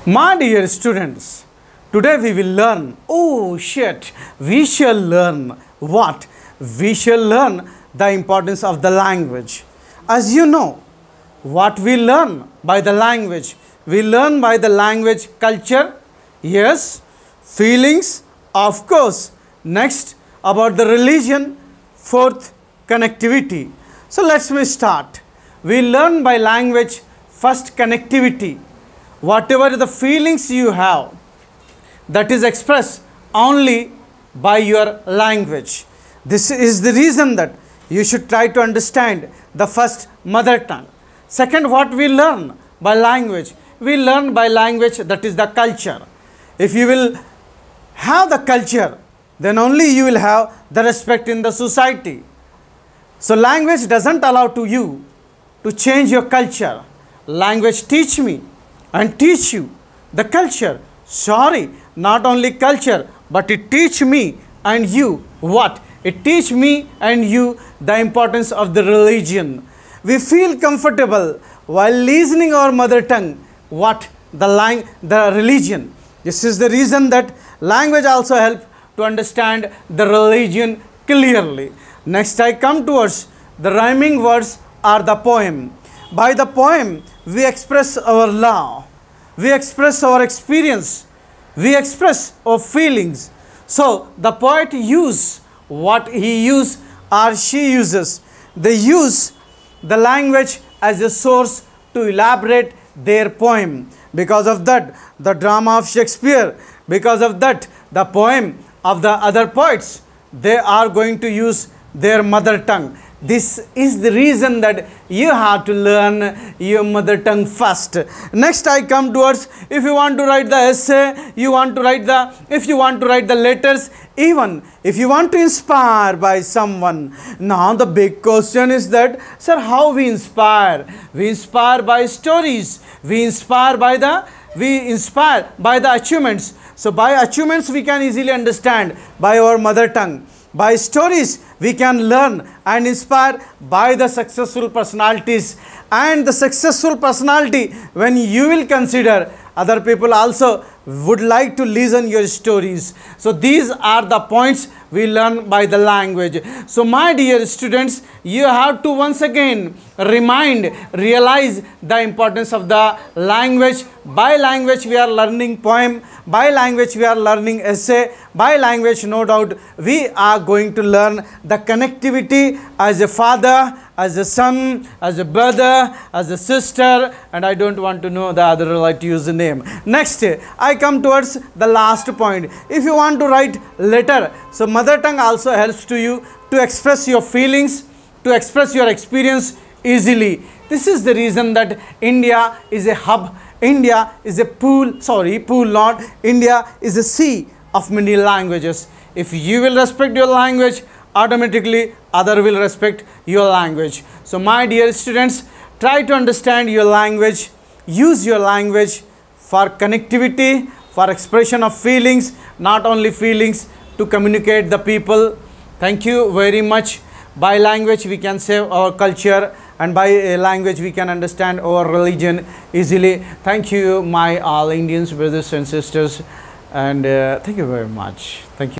My dear students, today we will learn, we shall learn what? We shall learn the importance of the language. As you know, what we learn by the language? We learn by the language culture, yes, feelings, of course. Next, about the religion, fourth, connectivity. So let's start. We learn by language, first connectivity. Whatever the feelings you have, that is expressed only by your language. This is the reason that you should try to understand the first mother tongue. Second, what we learn by language? We learn by language, that is the culture. If you will have the culture, then only you will have the respect in the society. So language doesn't allow to you to change your culture. Language teach me and teach you the culture. Sorry, not only culture, but it teach me and you what? It teach me and you the importance of the religion. We feel comfortable while listening our mother tongue. What? The religion. This is the reason that language also help to understand the religion clearly. Next I come towards the rhyming words are the poem. By the poem, we express our love, we express our experience, we express our feelings. So the poet use what he use or she uses. They use the language as a source to elaborate their poem. Because of that, the drama of Shakespeare, because of that, the poem of the other poets, they are going to use their mother tongue. This is the reason that you have to learn your mother tongue first. Next I come towards, if you want to write the essay, if you want to write the letters, even if you want to inspire by someone. Now the big question is that, sir, how we inspire? We inspire by stories. We inspire by the achievements. So by achievements we can easily understand by our mother tongue. By stories we can learn and inspire by the successful personalities. And the successful personality, when you will consider, other people also would like to listen your stories. So these are the points we learn by the language. So my dear students, you have to once again realize the importance of the language. By language we are learning poem, by language we are learning essay, by language no doubt we are going to learn the connectivity as a father, as a son, as a brother, as a sister, and I don't want to know the other relative's name. Next, I come towards the last point. If you want to write letter, so mother tongue also helps to you to express your feelings, to express your experience easily. This is the reason that India is a hub. India is a India is a sea of many languages. If you will respect your language, automatically other will respect your language. So my dear students, try to understand your language, use your language for connectivity, for expression of feelings, not only feelings, to communicate the people. Thank you very much. By language we can save our culture, and by language we can understand our religion easily. Thank you, my all Indians brothers and sisters, and thank you very much. Thank you.